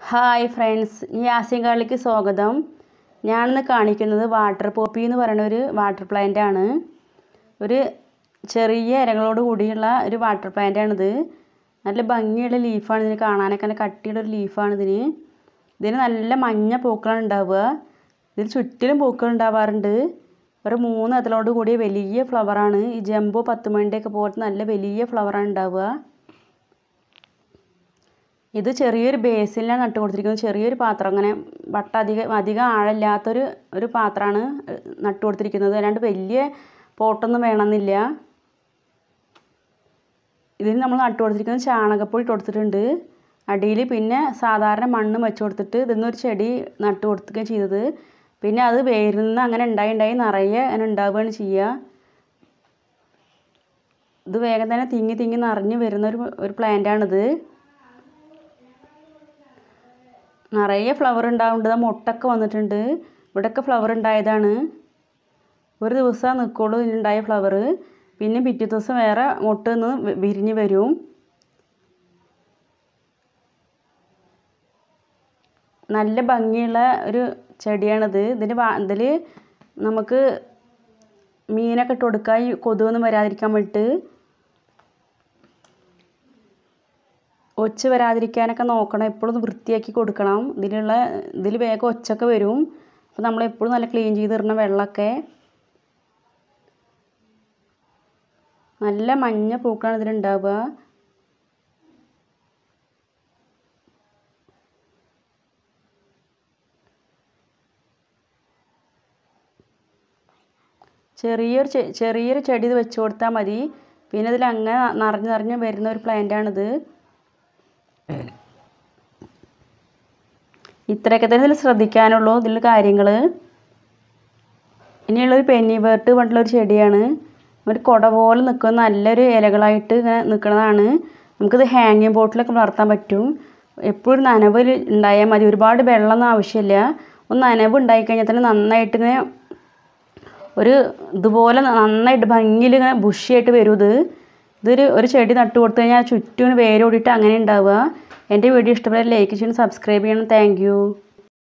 Hi friends, യാസിൻകാളിക്ക് സ്വാഗതം. ഞാനിന്ന് കാണിക്കുന്നത് വാട്ടർ പോപ്പി എന്ന് പറയുന്ന ഒരു വാട്ടർ പ്ലാന്റ് ആണ്. ഒരു ചെറിയ ഇലകളോട് കൂടിയുള്ള ഒരു വാട്ടർ പ്ലാന്റ് ആണിത്. നല്ല ഭംഗിയുള്ള ലീഫാണ്. ഇതിന് കാണാനൊക്കെ നല്ല കട്ടിയുള്ള ഒരു ലീഫാണ് ഇതിന് നല്ല മഞ്ഞ പൂക്കളാണ് ഉണ്ടാവുക. ഇതിന് ചുറ്റിലും പൂക്കൾ ഉണ്ടാവാറുണ്ട്. ഒരു 3 ഇതളോട് കൂടിയ വലിയ ഫ്ലവറാണ്. ഈ ജംബോ 10 മണിൻ്റെയൊക്കെ പോലത്തെ നല്ല വലിയ ഫ്ലവറാണ് ഉണ്ടാവുക. ഇത് ചെറിയൊരു ബേസിലാണ് നട്ട് കൊടുത്തിരിക്കുന്നത്. ചെറിയൊരു പാത്രം, അങ്ങനെ അധികം ആഴമില്ലാത്തൊരു പാത്രമാണ് നട്ട് കൊടുത്തിരിക്കുന്നത്. അല്ലാണ്ട് വലിയ പോട്ടൊന്നും വേണമെന്നില്ല. ഇതിന് നമ്മൾ നട്ട് കൊടുത്തിരിക്കുന്നത് ചാണകപ്പൊടി ഇട്ട് കൊടുത്തിട്ടുണ്ട് അടിയിൽ. പിന്നെ സാധാരണ മണ്ണ് വെച്ച് കൊടുത്തിട്ട് ഇതിന്നൊരു ചെടി നട്ട് കൊടുക്കുകയും ചെയ്തത്. പിന്നെ അത് വേരിൽ നിന്ന് അങ്ങനെ ഉണ്ടായി നിറയെ അങ്ങനെ ഉണ്ടാവുകയാണ് ചെയ്യുക. ഇത് വേഗം തന്നെ തിങ്ങി നിറഞ്ഞ് വരുന്ന ഒരു പ്ലാന്റാണിത്. നിറയെ ഫ്ലവർ ഉണ്ടാവുന്നുണ്ട്. മൊട്ടൊക്കെ വന്നിട്ടുണ്ട്. ഇവിടെയൊക്കെ ഫ്ലവർ ഉണ്ടായതാണ്. ഒരു ദിവസം നിൽക്കുള്ളൂ ഇതിനുണ്ടായ ഫ്ലവർ. പിന്നെ പിറ്റേ ദിവസം വേറെ മൊട്ട് നിന്ന് വിരിഞ്ഞ് വരും. നല്ല ഭംഗിയുള്ള ഒരു ചെടിയാണിത്. ഇതിൽ നമുക്ക് മീനൊക്കെ ഇട്ട് കൊടുക്കാം, ഈ കൊതുകൊന്നും വരാതിരിക്കാൻ വേണ്ടിയിട്ട്. ഒച്ച വരാതിരിക്കാനൊക്കെ നോക്കണം. എപ്പോഴും വൃത്തിയാക്കി കൊടുക്കണം. ഇതിൽ വേഗം ഒച്ചൊക്കെ വരും. അപ്പോൾ നമ്മളെപ്പോഴും നല്ല ക്ലീൻ ചെയ്തിടണം വെള്ളമൊക്കെ. നല്ല മഞ്ഞ പൂക്കളാണ് ഇതിലുണ്ടാവുക. ചെറിയൊരു ചെടി ഇത് വെച്ച് കൊടുത്താൽ മതി. പിന്നെ ഇതിൽ അങ്ങനെ നിറഞ്ഞ് വരുന്ന ഒരു പ്ലാന്റാണിത്. ഇത്രയൊക്കെ തന്നെ ഇതിൽ ശ്രദ്ധിക്കാനുള്ളൂ ഇതിൽ കാര്യങ്ങൾ. ഇനിയുള്ളൊരു പെന്നി വേർട്ട് പറഞ്ഞിട്ടുള്ളൊരു ചെടിയാണ്. ഒരു കുട പോലെ നിൽക്കുന്ന നല്ലൊരു ഇലകളായിട്ട് ഇങ്ങനെ നിൽക്കുന്നതാണ്. നമുക്കിത് ഹാങ്ങിങ് ബോട്ടിലൊക്കെ വളർത്താൻ പറ്റും. എപ്പോഴും നനവ് ഉണ്ടായാൽ മതി. ഒരുപാട് വെള്ളമൊന്നും ആവശ്യമില്ല. ഒന്ന് നനവ് ഉണ്ടായിക്കഴിഞ്ഞാൽ തന്നെ നന്നായിട്ട് ഇങ്ങനെ ഇതുപോലെ നന്നായിട്ട് ഭംഗിയിൽ ഇങ്ങനെ ബുഷിയായിട്ട് വരും. ഒരു ചെടി നട്ട് കൊടുത്തു കഴിഞ്ഞാൽ ചുറ്റും വേരോടിയിട്ട് അങ്ങനെ ഉണ്ടാവുക. എൻ്റെ വീഡിയോ ഇഷ്ടപ്പെട്ടാൽ ലൈക്ക് ചെയ്യണം, സബ്സ്ക്രൈബ് ചെയ്യണം. Thank U.